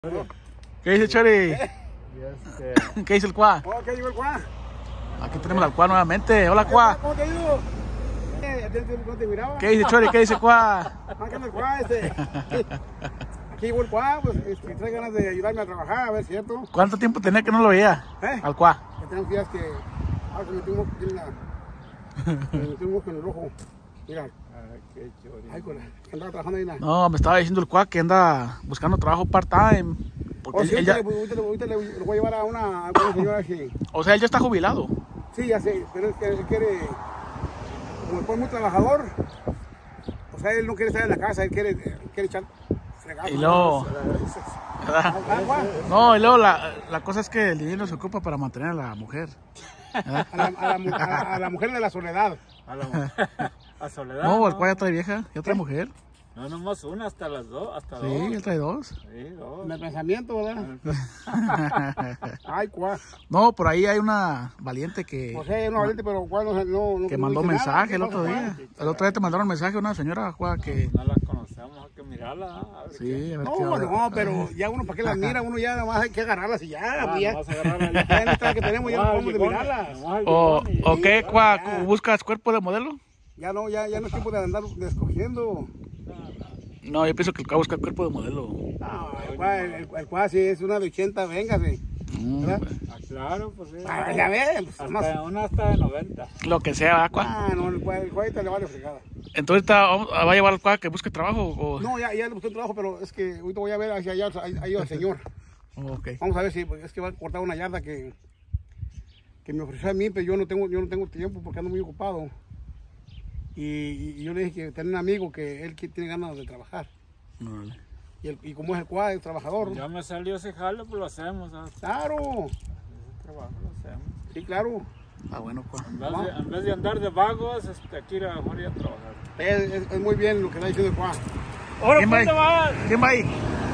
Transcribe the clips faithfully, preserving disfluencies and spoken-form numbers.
¿Qué dice Chori? ¿Eh? Este... ¿Qué dice el Cuá? Oh, ¿qué digo el Cuá? Aquí tenemos al Cuá nuevamente. Hola, Cuá. ¿Cómo te digo? ¿No te miraba? ¿Qué dice Chori? ¿Qué dice Cuá? Acá anda el Cuá, este. Aquí llegó el Cuá, pues este, trae ganas de ayudarme a trabajar, a ver, ¿cierto? ¿Cuánto tiempo tenía que no lo veía? ¿Eh? Al Cuá. Que tenemos días que... Ah, que me tengo que tiene una... Me metí un ojo en el ojo. Mira. Ay, qué Chori. Ay, con la... Andaba trabajando ahí en la... No, me estaba diciendo el Cuá que anda buscando trabajo part-time. Porque Oh, él- sí, él ya- ahorita, le, ahorita, le, ahorita le- lo voy a llevar a una, a una señora que... O sea, él ya está jubilado. Sí, ya sé, pero es que él quiere... Como es muy trabajador, o sea, él no quiere estar en la casa, él quiere, él quiere echar fregazos. Y luego- ¿no? ¿Verdad? Ah, Juan, No, y luego la, la cosa es que el dinero se ocupa para mantener a la mujer. ¿Verdad? a, la, a, la, mu- a, a la mujer de la soledad. A la a Soledad. No, el Cuá ya trae vieja, ya trae mujer. No, nomás una, hasta las dos, hasta Sí, dos. él trae dos. Sí, dos. En el pensamiento, ¿verdad? Ay, cuá. No, por ahí hay una valiente que, O sea, no valiente, pero cuál no, no, no que no mandó dice nada. mensaje ¿Qué el pasa, otro Juan? día. El otro día te mandaron mensaje una señora, Cuá, que... No la conocemos, hay que mirarla. A ver Sí, qué. a ver qué No, hora. no, pero ya uno para qué las mira, uno ya nada más hay que agarrarlas y ya. Ah, ya. nomás agarrarla ya. Ya en esta que tenemos ya no Nomás podemos de el mirarlas. bigón, nomás el O, bigón y- ¿o qué, Cuá? ya. ¿Buscas cuerpo de modelo? Ya no, ya, ya no es tiempo de andar escogiendo. No, yo pienso que el Cuá busca cuerpo de modelo. No, el cuá, el, el, el cuá, si es una de ochenta, véngase. Mm, ¿Verdad? Ah, claro, pues sí. Ah, ya ves, pues, más. Hasta, una hasta de noventa. Lo que sea, ¿verdad, Cuá? Ah, no, el cuá, el cuá ahorita le vale fregada. Entonces, ¿está- vamos- ¿va a llevar al Cuá que busque trabajo? O... No, ya, ya le busqué un trabajo, pero es que ahorita voy a ver hacia allá, ahí, ahí al señor. Ok. Vamos a ver si, porque es que va a cortar una yarda que, que me ofreció a mí, pero yo no tengo, yo no tengo tiempo porque ando muy ocupado. Y, y- y yo le dije que tenía un amigo que él que tiene ganas de trabajar. Órale. Y, el- y como es el cuá, es trabajador. Ya me salió ese jale, pues lo hacemos. ¿sabes? Claro, Ese trabajo lo hacemos. sí, claro. Ah, bueno, Cuá. En vez, de, en vez de andar de vagos, este, aquí ir a mejor ir a trabajar. Es, es- es muy bien lo que está diciendo el cuá. Ahora, ¿Quién va ¿dónde vas? ¿Quién va ahí?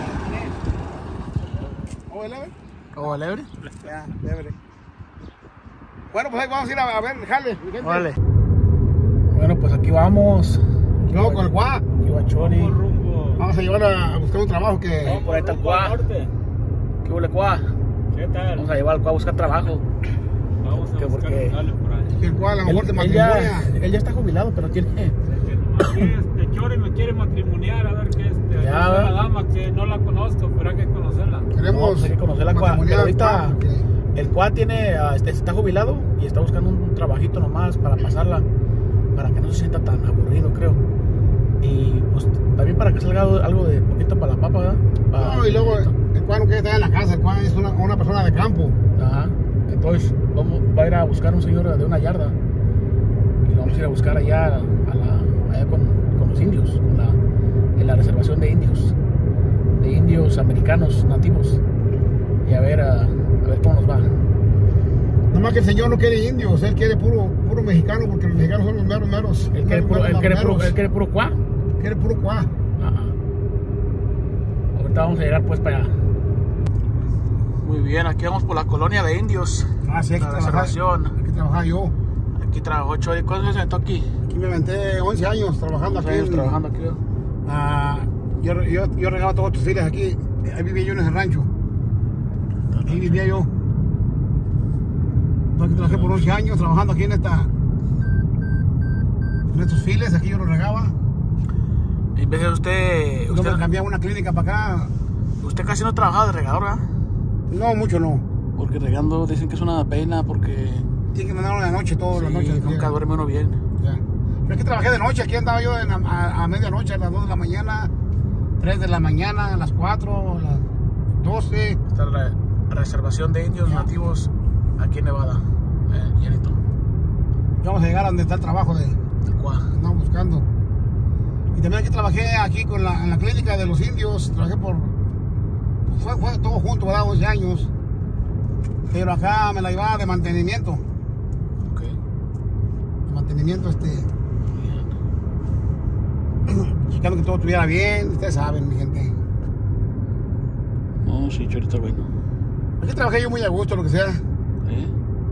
¿O el Ever? ¿O el Ebre? Ya, Ever. Bueno, pues ahí vamos a ir a, a ver, jale. mi gente. Órale. Bueno, pues aquí vamos. Luego con el cuá. Aquí va Chori. Rumbo, rumbo. Vamos a llevar a, a buscar un trabajo que... No, por ahí está el rumbo al Cuá. norte. ¿Qué huele, Cuá? ¿Qué tal? Vamos a llevar al Cuá a buscar trabajo. Vamos a que buscar porque- un jale por ahí. que el cuá a lo mejor de Él, él ya, matrimonio. él ya está jubilado, pero tiene... Aquí este Chori me quiere matrimoniar, a ver qué este. Ya, es ¿verdad? una dama que no la conozco, pero hay que conocerla. No, Queremos pues hay que conocer la Cuá. matrimoniar Pero ahorita al Cuá, porque- el Cuá tiene, ah, este, está jubilado y está buscando un trabajito nomás para pasarla, para que no se sienta tan aburrido, creo. Y pues también para que salga algo, algo de poquito para la papa, ¿verdad? Para- No, y luego el cuá no quiere estar en la casa, el cuá es una, una persona de campo. Ajá. Entonces vamos, va a ir a buscar un señor de una yarda y lo vamos a ir a buscar allá, a la, allá con, con los indios, con la, en la reservación de indios, de indios americanos nativos, y a ver, a, a ver cómo nos va. Nomás que el señor no quiere indios, él quiere puro, puro mexicano, porque los mexicanos son los meros, meros. Él quiere meros, puro, meros, él quiere puro, meros. él quiere puro Cuá. Quiere puro cuá. Ajá. Ahorita vamos a llegar pues para allá. Muy bien, aquí vamos por la colonia de indios. Ah, sí, hay que La trabajar. reservación. Hay que trabajar yo. Aquí trabajó Chori. ¿Cuántos años se metió aquí? Aquí me aventé once años trabajando Once aquí. años en- trabajando aquí. Ah, yo, yo, yo regaba todos estos files aquí. Ahí vivía yo en ese rancho. Ahí vivía yo. Entonces trabajé por once años trabajando aquí en esta. En estos files, aquí yo los regaba. En vez de usted, Luego usted, me cambiaba una clínica para acá. usted casi no trabajaba de regador, ¿verdad? No, mucho no. Porque regando dicen que es una pena porque Tiene que mandarlo en la noche, todas las sí, noches. nunca duerme uno bien. Ya. Pero es que trabajé de noche, aquí andaba yo en- a, a medianoche, a las dos de la mañana, tres de la mañana, a las cuatro, a las doce. Está la reservación de indios Ya. nativos aquí en Nevada, eh, llenito, Y vamos a llegar a donde está el trabajo de el Cuá. andamos buscando. Y también aquí trabajé aquí con la, en la clínica de los indios, trabajé por, fue, fue todo junto, ¿verdad? once años. Pero acá me la llevaba de mantenimiento, Ok. de mantenimiento, este, Bien. checando que todo estuviera bien, ustedes saben, mi gente. No, sí, Chori está bueno. Aquí trabajé yo muy a gusto, lo que sea. ¿Eh?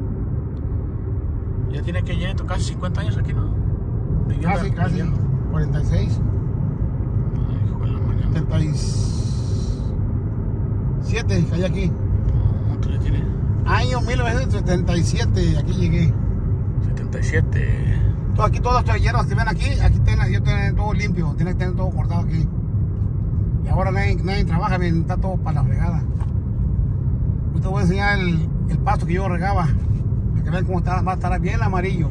Ya tiene que llenito casi cincuenta años aquí, ¿no? Viviendo- Casi, casi, viviendo. cuarenta y seis. Ay, hijo de la mañana. setenta y... siete, hay aquí. ¿Cuánto le tiene? Año mil novecientos setenta y siete, aquí llegué. setenta y siete. Todo aquí, todas las hierbas que ven aquí, aquí tienen, yo tengo todo limpio, tiene que tener todo cortado aquí. Y ahora nadie, nadie trabaja, bien, está todo para la fregada. Yo te voy a enseñar el, el pasto que yo regaba, para que vean cómo está, va a estar bien amarillo.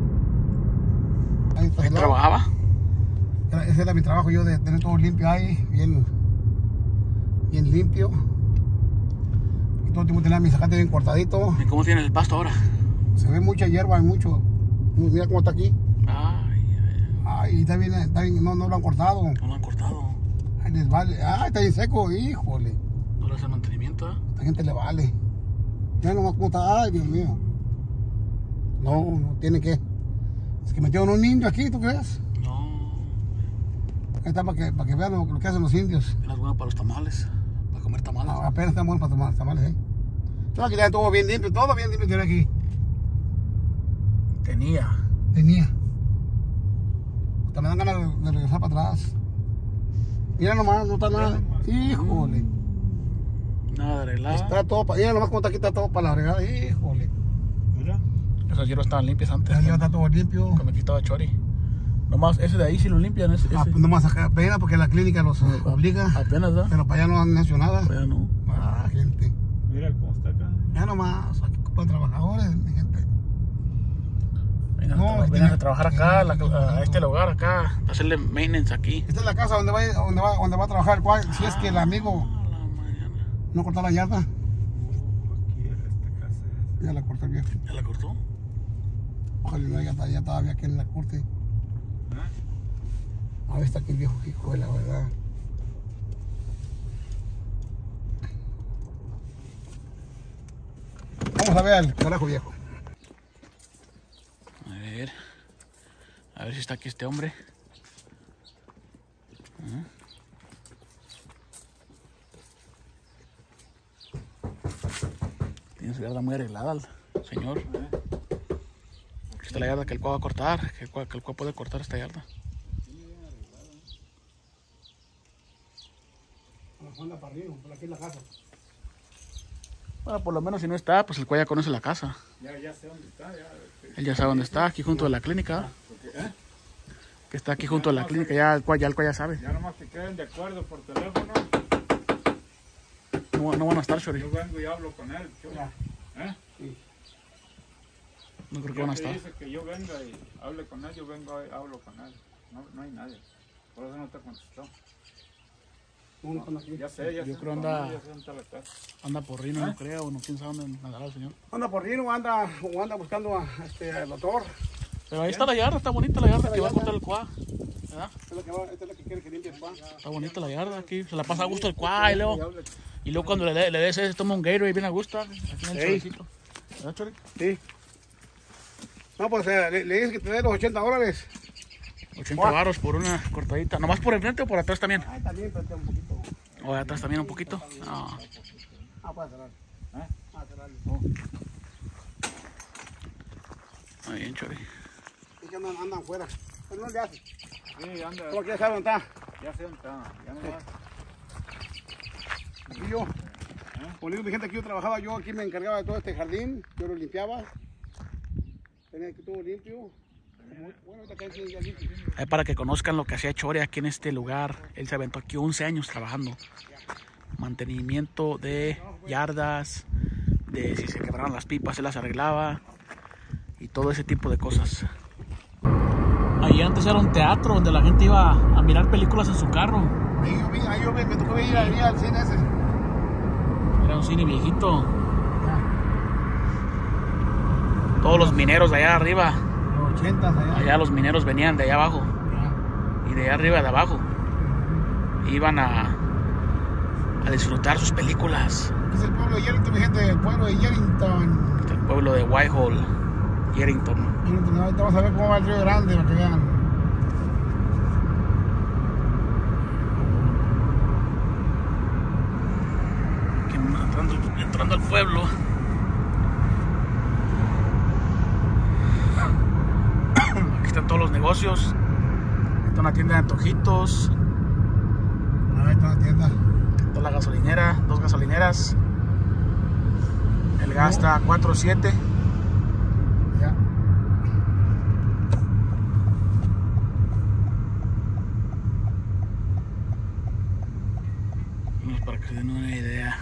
Ahí está, ¿Ahí trabajaba? Era- Ese era mi trabajo, yo de tener todo limpio ahí, bien, bien limpio. Y todo el tiempo tenía mi zacate bien cortadito. ¿Y cómo tiene el pasto ahora? Se ve mucha hierba, hay mucho. Mira cómo está aquí. Ay, ay, Ay, está bien, está bien, no, no lo han cortado. no lo han cortado. Ay, les vale. Ay, está bien seco, híjole. No le hacen mantenimiento, ¿eh? A esta gente le vale. Ya nomás cómo está. Ay, Dios mío. No, no tiene que. Es que metieron un indio aquí, ¿tú crees? No. Ahí está para que, para que vean lo, lo que hacen los indios. No es bueno para los tamales. Para comer tamales. Ah, apenas están buenos para tomar tamales, ¿eh? Todo aquí está todo bien limpio, todo bien limpio tiene aquí. Tenía. Tenía. Hasta me dan ganas de, de regresar para atrás. Mira nomás, no está nada. Híjole. Nada de arreglado. Está todo para. Mira nomás cómo está aquí, está todo para la regada. Híjole. Mira. Esas hierbas estaban limpias antes. Ya está todo limpio. Cuando aquí estaba Chori. Nomás ese de ahí sí lo limpian. Ese, Ah, ese. pues nomás acá pena porque la clínica los eh, obliga. Apenas, ¿verdad? Pero para allá no han hecho nada. Pues ya no. Ah, gente. Mira cómo está acá. Ya nomás, aquí ocupan trabajadores, mi gente. Vengan, No, a, tra- tiene- vengan a trabajar acá, a, la- a este lugar acá. A hacerle maintenance aquí. Esta es la casa donde va, donde va, donde va a trabajar el cual, si es que el amigo A la mañana. no cortó la yarda. Aquí era esta casa. Ya la cortó el viejo. ¿Ya la cortó? Ojalá no, ya, está- ya todavía aquí en la corte. ¿Eh? A ver, está aquí el viejo, hijo de la verdad. Vamos a ver al carajo viejo. A ver. A ver si está aquí este hombre. Ah. Tiene su yarda muy arreglada el señor. Aquí está la yarda que el cual va a cortar. Que el cual, que el cual puede cortar esta yarda. Anda para arriba, por aquí en la casa. Bueno, por lo menos si no está, pues el cual ya conoce la casa. Ya, ya sé dónde está. Ya. Él ya sabe dónde está, aquí junto a la clínica. Porque, ¿eh? Que está aquí junto a la clínica, ya el cual ya, el cual ya sabe. Ya nomás que queden de acuerdo por teléfono. No, no van a estar, Chori. Yo vengo y hablo con él. Yo- Ya. ¿Eh? Sí. No creo que Ya van a te estar. dice que yo venga y hable con él, yo vengo y hablo con él. No, no hay nadie. Por eso no te contestó. No, no están aquí. Ya sé, ya Yo sé. creo dónde, anda- Ya sé dónde está la casa. Anda por Rino, no creo, o no, quién sabe dónde andará el señor. Anda por Rino, o anda, o anda buscando a, este, al doctor. Pero ahí está la yarda, está bonita la yarda que va a cortar el cuá. ¿Verdad? Esta es la que, va, esta es la que quiere que limpie el pan. Está bonita la yarda aquí, se la pasa a gusto el cuá y luego, y luego cuando le, le, le des ese, toma un Gatorade bien a gusto, aquí en el Ey. choricito. ¿Verdad, Chori? Sí. No, pues eh, le, le dices que te dé los ochenta dólares. ochenta varos por una cortadita. ¿Nomás por enfrente o por atrás también? Ay, también, pero un poquito. ¿O de atrás también un poquito? No. Ah, para cerrar. ¿Eh? Ah, cerrarle. Muy bien, Chori. Es que andan, andan fuera. Pero no le hace. Sí, anda. Solo quiere saber dónde está. Ya sé dónde está. Ya no va. Y yo. Como digo, mi gente, aquí yo trabajaba, yo aquí me encargaba de todo este jardín. Yo lo limpiaba. Tenía aquí todo limpio. Bueno, ahorita está ya limpio. Ahí para que conozcan lo que hacía Chori aquí en este lugar. Él se aventó aquí once años trabajando. Mantenimiento de yardas, de si se quebraron las pipas, él las arreglaba y todo ese tipo de cosas. Ahí antes era un teatro donde la gente iba a mirar películas en su carro. Ahí yo, vi, ahí yo me, me tocó ir al, al cine ese. Era un cine viejito. Todos los mineros de allá arriba, Los ochentas allá. allá los mineros venían de allá abajo y de allá arriba de abajo. Iban a, a disfrutar sus películas. Es el pueblo de Yerington, mi gente, el pueblo de Yerington. El pueblo de Whitehall, Yerington. Yerington, ahorita vamos a ver cómo va el Río Grande para que vean. Aquí entrando, entrando al pueblo. Aquí están todos los negocios. Aquí está una tienda de antojitos. Ahí está la tienda. Toda la gasolinera, dos gasolineras. El gas está a cuatro siete. Ya. Vamos para que se den una idea.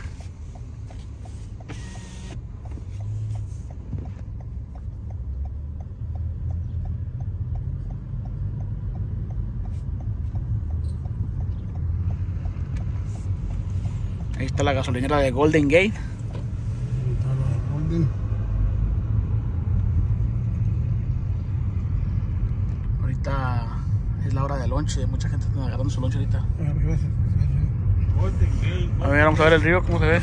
Ahí está la gasolinera de Golden Gate. Ahorita es la hora de lonche, mucha gente está agarrando su lonche ahorita. A ver, vamos a ver el río, cómo se ve.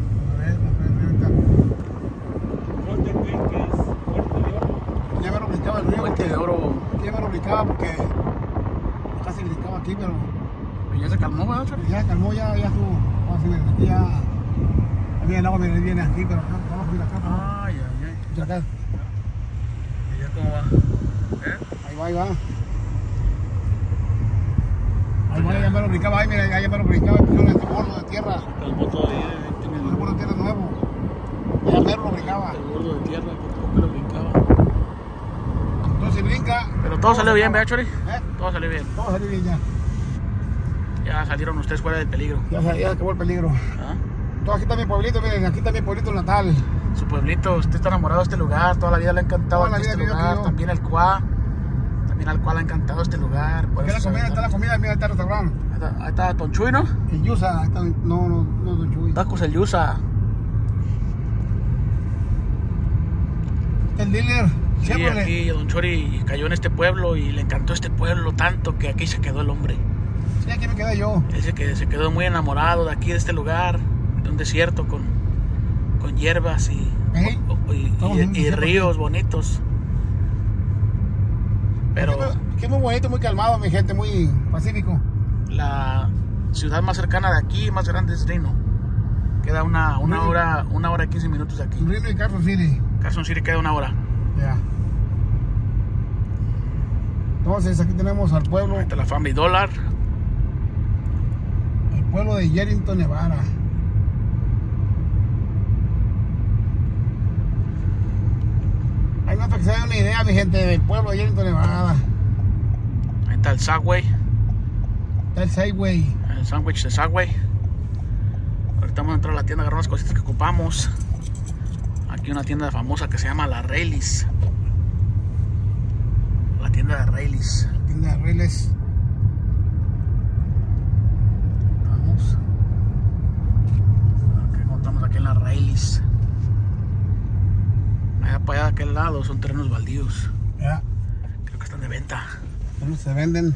Ya me lo brincaba el río. Puente de Oro. Ya me lo brincaba porque casi brincaba aquí, pero Ya se calmó, ¿verdad, Chori? ya calmó, ya, ya estuvo. Vamos a ver, aquí ya. Aquí el agua viene, viene aquí, pero acá, vamos a ir acá. Ay, ay, ay. Ya acá. ¿Y ya cómo va? ¿Eh? Ahí va, ahí va. Ahí va, ya me lo brincaba, ahí, mira, ya me lo brincaba, pusieron este bordo de tierra. Calmó todavía. Tiene El bordo de tierra nuevo. Ya me lo brincaba. el bordo de tierra, porque lo brincaba. Entonces brinca. Pero todo salió bien, ¿verdad, Chori? ¿Eh? Todo salió bien. Todo salió bien ya. Ya salieron ustedes fuera del peligro. Ya, se- ya acabó el peligro. ¿Ah? Todo aquí está mi pueblito, miren, aquí está mi pueblito natal. Su pueblito, usted está enamorado de este lugar, toda la vida le ha encantado Toda la aquí vida este vivió aquí lugar, yo. también el Cuá, también al Cuá le ha encantado este lugar. por Aquí eso la se comida, aventó. está la comida, mira, está el restaurante. Ahí está, ahí está Don Chuy, ¿no? El Yusa, ahí está, no, no, no, Don Chuy. Tacos el Yusa. El dealer, Sí, Chevrolet. aquí Don Chori cayó en este pueblo y le encantó este pueblo tanto que aquí se quedó el hombre. Sí, aquí me quedé yo. Él se quedó, se quedó muy enamorado de aquí, de este lugar, de un desierto con, con hierbas y, ¿Eh? o- y, Estamos y- en un y desierto. ríos bonitos. Pero Aquí, me- aquí es muy bonito, muy calmado, mi gente, muy pacífico. la ciudad más cercana de aquí, más grande, es Reno. Queda una, una Reno. hora, una hora y quince minutos de aquí. Reno y Carson City. Carson City queda una hora. Ya. Entonces aquí tenemos al pueblo, Ahí está la Family Dollar. el pueblo de Yerington, Nevada. Ahí no, para que se den una idea, mi gente, del pueblo de Yerington, Nevada. Ahí está el Subway, Está el Sideway. el sándwich de Subway. Ahorita vamos a entrar a la tienda a agarrar unas cositas que ocupamos. Aquí una tienda famosa que se llama La Rayleigh. La tienda de Rayleigh. Tienda de Reyes. Vamos. ¿Qué encontramos aquí en La Rayleigh? Allá para allá de aquel lado son terrenos baldíos. Ya. Creo que están de venta. Entonces se venden.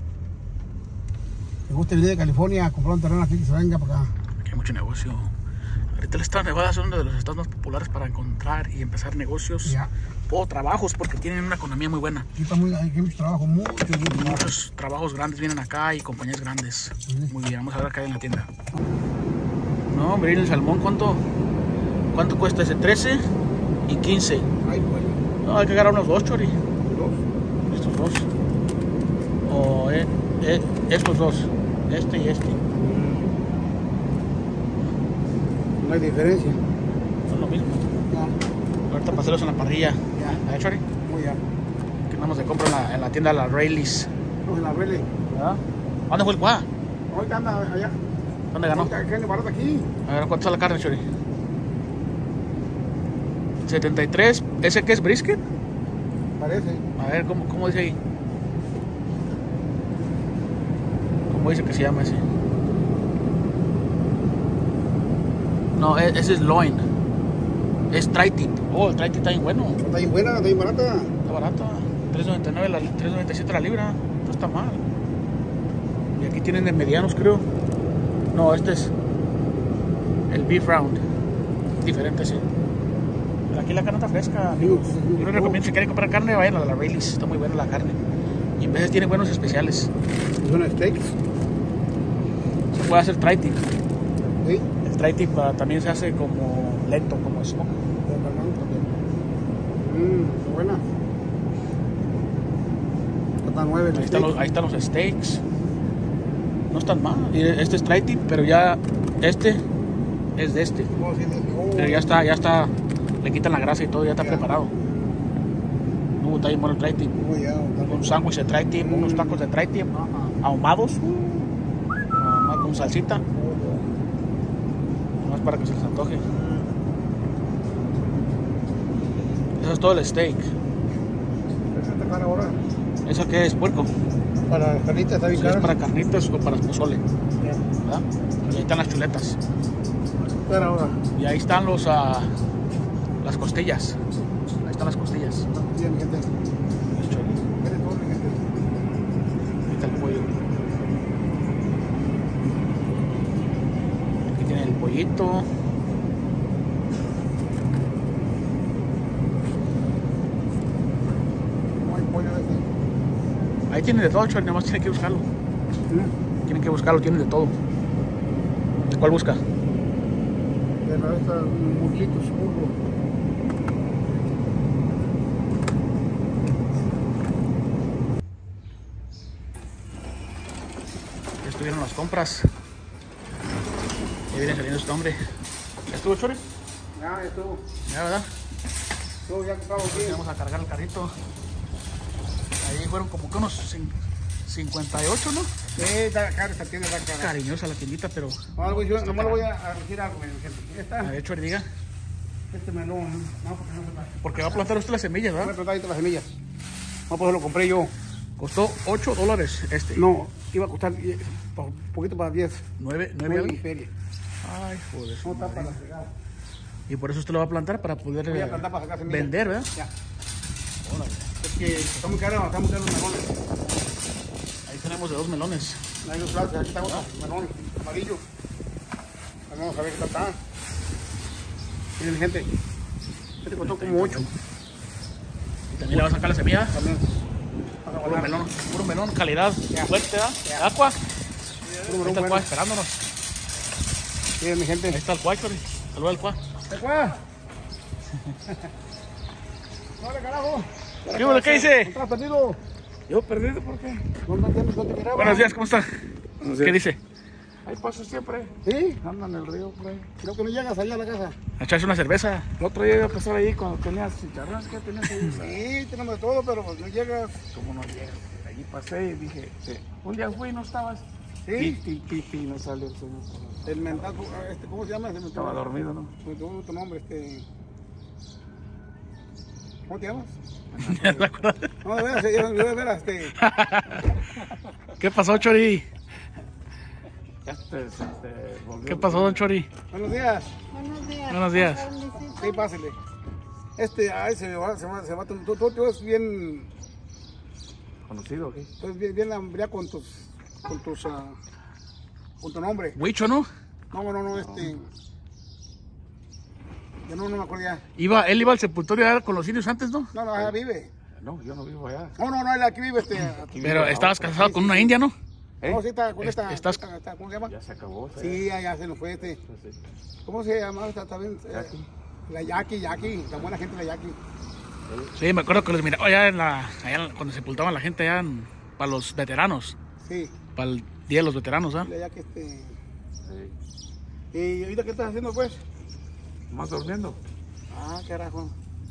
Me gusta venir de California a comprar un terreno aquí que se venga para acá. Aquí hay mucho negocio. Ahorita el estado de Nevada es uno de los estados más populares para encontrar y empezar negocios Ya. o trabajos porque tienen una economía muy buena. Aquí está muy, aquí hay mucho trabajo, mucho, mucho trabajo. Muchos trabajos grandes vienen acá y compañías grandes. Muy bien, vamos a ver acá en la tienda. No, hombre, el salmón, ¿cuánto, cuánto cuesta ese? trece y quince. Ay, bueno. No, hay que agarrar unos dos, Chori. Dos. Estos dos. O eh, eh, estos dos. Este y este. No hay diferencia. Son lo mismo. Ya. Ahorita para hacerlos en la parrilla. Ya. ¿Eh, Chori? Muy ya. Que andamos de compra en la, en la tienda de la Rayleigh. Vamos en la Reyes. ¿Verdad? ¿Dónde fue el cuá? Ahorita anda allá. ¿Dónde ganó? Ahorita carne barata aquí. A ver, ¿cuánto está la carne, Chori? setenta y tres. ¿Ese qué es brisket? Parece. A ver, ¿cómo, cómo dice ahí? ¿Cómo dice que se llama ese? No, e- ese es loin. Es tri-tip. Oh, el tri-tip está bien bueno. Está bien buena, está bien barata. Está barato. tres noventa y nueve, la, tres noventa y siete la libra. No está mal. Y aquí tienen de medianos, creo. No, este es el beef round. Diferente, sí. Pero aquí la carne está fresca, amigos. Yo les recomiendo, si quieren comprar carne, vayan a la Rayleigh. Está muy buena la carne. Y a veces tiene buenos especiales. Son steaks. Se puede hacer tri-tip. Sí. El tri-tip uh, también se hace como lento, como smoke. Mmm, buena. Está nueve. Ahí están, los, ahí están los steaks. No están mal. Y este es tri-tip, pero ya este es de este. Oh, sí, sí. Oh. Pero ya está, ya está. Le quitan la grasa y todo, ya está Ya. preparado. No, está bien bueno el tri-tip. Oh, ya, Un sándwich de tri-tip, Mm. unos tacos de tri-tip, Ajá. ahumados, ah, con salsita. Nomás para que se les antoje. Eso es todo el steak. ¿Esa está cara ahora? ¿Eso qué es? Puerco. Para carnitas está bien Si es cara. para carnitas o para pozole, Ya. ¿verdad? Y ahí están las chuletas. Cara ahora. Y ahí están los ah, las costillas. Ahí están las costillas. Bien, mi gente. Mire todo, mi gente. Ahí está el pollo. Aquí tiene el pollito. ¿Cómo hay pollo ese? Ahí tienen de todo, Chori, nada más tienen que buscarlo. ¿Mm? Tienen que buscarlo, tienen de todo. ¿De cuál busca? De la esta muslitos, burro. Ya estuvieron las compras. Ya viene saliendo este hombre. ¿Ya estuvo, Chori? Ya, ya estuvo. Ya, ¿verdad? Todo ya comprado aquí. Vamos a cargar el carrito. Ahí fueron como que unos cin- cincuenta y ocho, ¿no? Sí, está cara, esta tienda está cara. Cariñosa la tiendita, pero... No, algo, yo nomás le voy a a decir algo, mi gente. Ahí A está. ver, Chori, diga. Este melón, no, porque no se va. Porque va a plantar usted las semillas, Voy a ¿verdad? plantar ahí las semillas. No, pues lo compré yo. Costó ocho dólares este. No, iba a costar eh, pa- un poquito para diez. nueve, Muy nueve en algo. feria. Ay, joder. su No está madre. para la fregada. Y por eso usted lo va a plantar para poder Voy a eh, plantar para sacar semillas. vender, ¿verdad? Ya. Órale. Es que está muy caro, está muy caro los melones. Ahí tenemos de dos melones. Hay dos platos, aquí está otro melón amarillo. Vamos a ver qué tal está. Miren, gente. Este costó como ocho. Y también le va a sacar la semilla. También. Para Puro guardar. melón, puro melón, calidad Ya. fuerte, ¿verdad? Ya. Aqua. Puro Ahí melón está el bueno. cuá esperándonos. Miren, mi gente. Ahí está el cuá, Chori. Saluda al cuá. ¿Te acuerdas? ¡Dale, carajo! ¿Qué hubo? ¿Qué dice? ¿Estás perdido? Yo perdido, ¿por qué? ¿Dónde tienes? ¿Dónde miraba? Buenos días, ¿cómo está? Buenos ¿Qué días. dice? Ahí paso siempre. ¿Sí? Ando en el río, por ahí. Creo que no llegas allá a la casa. A echarse una cerveza. El otro día iba a pasar ahí cuando tenías chicharrones que tenías ahí. Sí, tenemos de todo, pero pues no llegas. ¿Cómo no llegas? Allí pasé y dije, sí. Un día fui y no estabas. Sí. Pipi, pipi, no sale el señor. El mental, este, ¿cómo se llama? Se me Estaba olvidó. dormido, ¿no? Se me olvidó tu nombre, este... ¿Cómo te llamas? ¿Ya te acuerdas? No, de veras, se me olvidó de veras, este... ¿Qué pasó, Chori? Ya te, se te volvió. ¿Qué pasó, don Chori? Buenos días. Buenos días. Buenos días. Sí, pásele. Este, ay, se me va, se va, se va, tú, tú, tú eres bien, ¿Conocido o qué? tú eres bien, bien hambriado con tus, con tus, ah, con tu nombre. Huicho, ¿no? No, no, no, este... Yo no, no me acuerdo ya. Iba, él iba al sepultorio a dar con los indios antes, ¿no? No, no, allá vive. No, yo no vivo allá. No, no, no, él aquí vive, este... Aquí Pero vivo estabas ahora. casado con una india, ¿no? ¿Eh? No, sí, está con Est- esta, estás- esta- esta- ¿cómo se llama? Ya se acabó. Sí, ya, ya se nos fue este. Sí, sí. ¿Cómo se llama esta también? Eh, Jackie. La Jackie, Jackie, la buena gente de la Jackie. Sí, me acuerdo que los miraba allá en la, allá en- cuando sepultaban a la gente allá en- para los veteranos, Sí, para el día de los veteranos, ¿ah? la Jackie, este... Sí. ¿Y ahorita qué estás haciendo, pues? ¿Más durmiendo? Ah, carajo.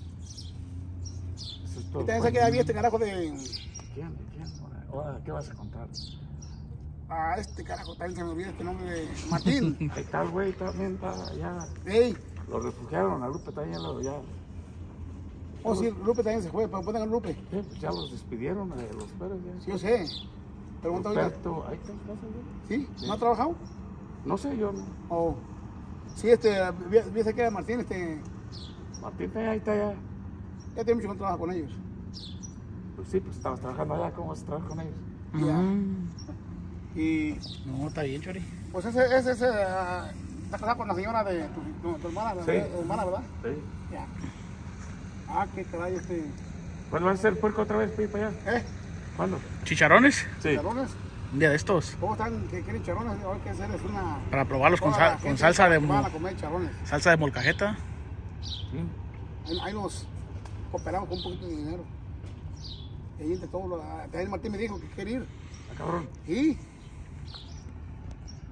Eso es ¿Y todo. también se queda bien este carajo de... ¿Quién? ¿De quién? Ahora, ahora, ¿qué vas a contar? Ah, este carajo, también se me olvida este nombre de... Martín. Ahí está el güey, también está allá. Ey, Lo refugiaron, a Lupe también lo ya. oh sí, Lupe también se fue, pero pongan a Lupe. Sí, pues ya los despidieron de los Pérez. Ya. Sí, yo sé. Pregunta ahorita. Ruperto, ahí está en casa, güey. ¿Sí? ¿No ha trabajado? No sé, yo no. Oh. Sí, este, vi vi- se queda Martín, este... Martín, está allá, ahí está allá. Ya tiene mucho que no trabaja con ellos. Pues sí, pues estabas trabajando allá, ¿cómo vas a trabajar con ellos? Ya. Mm. Y... No, está bien, Chori. Pues ese, ese, ese, ah, está casado con la señora de tu, tu- tu hermana, Sí. ¿verdad? hermana, ¿verdad? Sí. Ya. Ah, qué caray, este... ¿Cuándo vas a hacer puerco otra vez, Pi, para allá? ¿Eh? ¿Cuándo? ¿Chicharrones? Sí. ¿Charones? Un día de estos. ¿Cómo están? ¿Qué quieren charones? Hay que hacer es una... Para probarlos con, toda la sal- con gente salsa de van a mo- comer charones. salsa de molcajeta. Sí. Ahí, ahí nos cooperamos con un poquito de dinero. Y ahí entre todos los... También Martín me dijo que quiere ir. Ah, cabrón. ¿Y?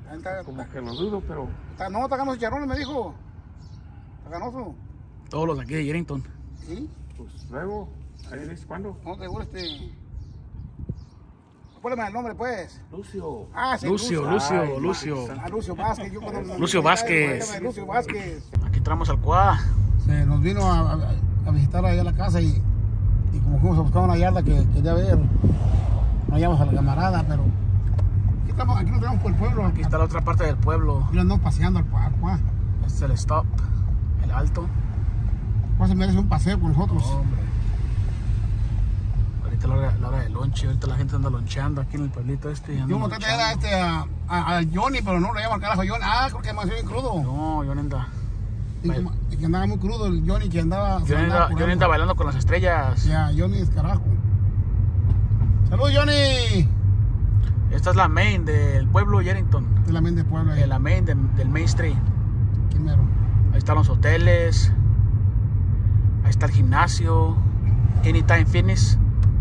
Está, Como está, que lo dudo, pero está, no, está ganando chicharrones, me dijo. Está ganoso. Todos los de aquí de Yerington. ¿Sí? pues luego, ahí dices cuándo. No, seguro este... Ponle el nombre, pues. Lucio. Ah, sí, Lucio, Lucio, Ay, Lucio. A Lucio Vázquez. Yo cuando- Lucio Vázquez. Lucio Vázquez. Aquí entramos al Cuá. Se nos vino a, a, a visitar allá a la casa y, y como fuimos a buscar una yarda que quería ver, no hallamos a la camarada, pero aquí, estamos, aquí nos vemos por el pueblo. Aquí está la otra parte del pueblo. Aquí andamos paseando al Cuá. Este es el stop, el alto. Cuá se merece un paseo con nosotros. Hombre. Ahorita la hora, la hora de lonche, ahorita la gente anda loncheando aquí en el pueblito este. Yo monté a, este, a, a, a Johnny, pero no lo llaman carajo Johnny. Ah, creo que amaneció bien crudo. No, yo no anda. Y que, y que andaba muy crudo el Johnny, que andaba... Yo no anda, yo no anda bailando con las estrellas. Ya, Johnny es carajo. ¡Salud, Johnny! Esta es la main del pueblo Yerington. De la mente de pueblo ahí. La main de- del Main Street. Aquí mero. Ahí están los hoteles. Ahí está el gimnasio. Anytime Fitness.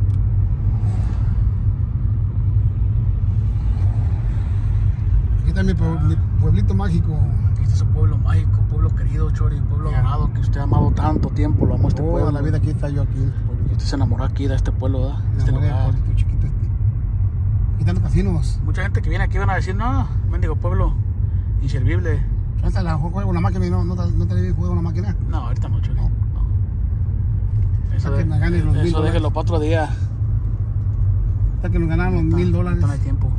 Aquí está mi, pue- mi pueblito mágico. Aquí está su pueblo mágico, pueblo querido, Chori, pueblo Ya. amado que usted ha amado tanto tiempo. Lo amo este Toda pueblo. la vida aquí está yo aquí. Y usted se enamoró aquí de este pueblo, ¿verdad? Me Este enamoré del lugar. pueblito chiquito este. Aquí están los casinos. Mucha gente que viene aquí van a decir, no, mendigo pueblo, inservible. Hasta la juego una máquina y no, no, te- no te le juego una máquina. No, ahorita no, Chori. No. Eso, Hasta que de- me ganen los mil eso dólares. déjelo para otro día. Hasta que nos ganaron los mil dólares. Ahorita no hay tiempo.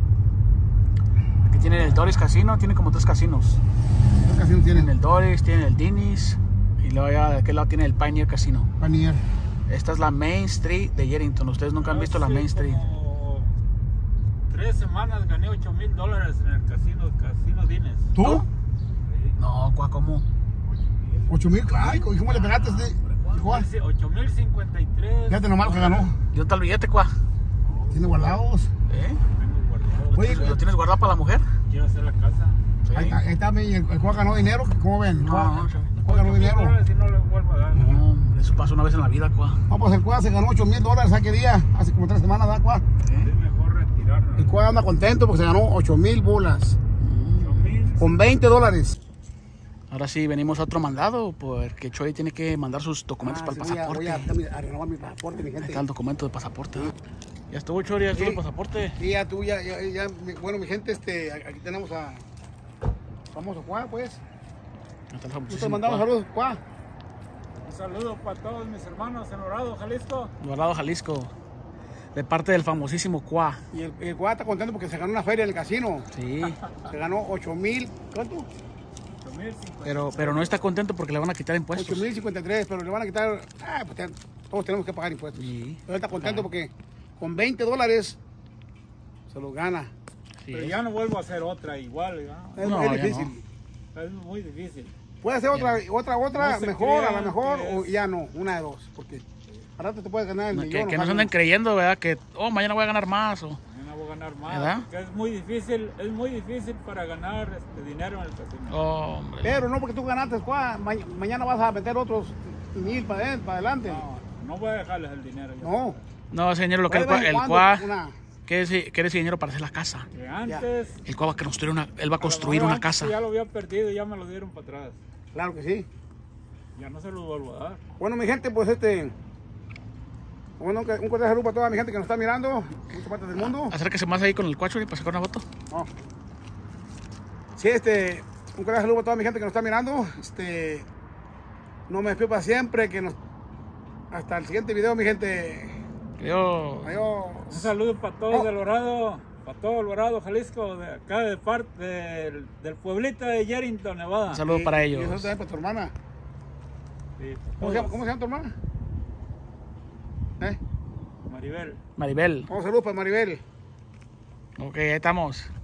Aquí tienen el Doris Casino, tiene como tres casinos. Los casinos Tienen tienen el Doris, tienen el Denny's y luego allá de aquel lado tiene el Pioneer Casino. Panier. Esta es la Main Street de Yerington. Ustedes nunca han visto la Hace Main Street. como tres semanas gané ocho mil dólares en el casino, casino Dines. ¿Tú? ¿No? No, ¿cuá, cómo? Ocho mil, claro. ¿Y cómo le pegaste este? ¿Cuál? ocho mil cincuenta y tres. Fíjate nomás lo que ganó. ¿Y dónde está el billete, cuá? Tiene guardados. ¿Eh? Tengo guardado. Oye, ¿Lo tienes guardado para la mujer? Quiero hacer la casa. Sí. Ahí está, ahí está mi- el, el Cuá ganó dinero. ¿Cómo ven? El No, Cuá- no, sí. el Cuá ganó ocho mil dinero. dólares y no le vuelvo a dar. No, hombre, eso pasó una vez en la vida, cuá. No, pues el Cuá se ganó ocho mil dólares. ¿Hace qué día? Hace como tres semanas, ¿da Cuá? Es mejor retirarlo. El Cuá anda contento porque se ganó ocho mil bolas. ocho mil. Con veinte dólares. Ahora sí, venimos a otro mandado porque Chori tiene que mandar sus documentos Ah, para el sí, voy a- pasaporte. Voy a, a renovar mi pasaporte, mi Ahí gente. está el documento de pasaporte. Ya estuvo, Chori, ya estuvo Sí. el pasaporte. Sí, ya tú, ya, ya, ya, mi- bueno, mi gente, este, aquí tenemos a famoso Cuá, pues. Ahí está el Nosotros famosísimo mandamos Cuá. saludos, Cuá. Un saludo para todos mis hermanos en Dorado, Jalisco. Dorado, Jalisco. De parte del famosísimo Cuá. Y el, el Cuá está contento porque se ganó una feria en el casino. Sí. Se ganó ocho mil, ¿cuánto? ocho mil cincuenta. Pero, pero no está contento porque le van a quitar impuestos. ocho mil cincuenta y tres, pero le van a quitar, ah, pues te- todos tenemos que pagar impuestos. Sí. Pero él está contento porque con veinte dólares se lo gana. Sí. Pero ya no vuelvo a hacer otra igual. ¿ya? Es, No, es ya difícil. Es muy difícil. Puede ser otra, otra, otra, No se mejor, a crean la mejor, que o es- ya no, una de dos. Porque al rato te puedes ganar el No, millón. que, que o no se más anden de- creyendo, ¿verdad? Que, oh, mañana voy a ganar más. O... Mañana voy a ganar más. ¿Verdad? Porque es muy difícil, es muy difícil para ganar este dinero en el casino. Oh, hombre. Pero no porque tú ganaste, Cuá, ma- mañana vas a meter otros mil para, adentro, para adelante. No, no voy a dejarles el dinero. yo. No. No, señor, lo que De el vez Cuá, en el cuando, Cuá una- quiere, ese- quiere ese dinero para hacer la casa. Que antes. El Cuá va a construir una, él va a lo construir mejor una antes casa. Ya lo había perdido y ya me lo dieron para atrás. Claro que sí. Ya no se lo vuelvo a dar. Bueno, mi gente, pues este. Bueno, un cordial saludo para toda mi gente que nos está mirando, en muchas partes del mundo. Acérquese más ahí con el Cuá, Chori, para sacar una foto. No. Sí, este. Un cordial saludo para toda mi gente que nos está mirando. Este. No me despido para siempre, que nos. Hasta el siguiente video, mi gente. Yo... Adiós. Un saludo para todos Oh. del Dorado, para todo el Dorado, Jalisco, de acá de parte del, del pueblito de Yerington, Nevada. Un saludo Y- para Y eso ellos. también para tu hermana. Sí, para ¿Cómo se, llama, todos. ¿Cómo se llama tu hermana? ¿Eh? Maribel. Maribel. Un saludo para Maribel. Ok, ahí estamos.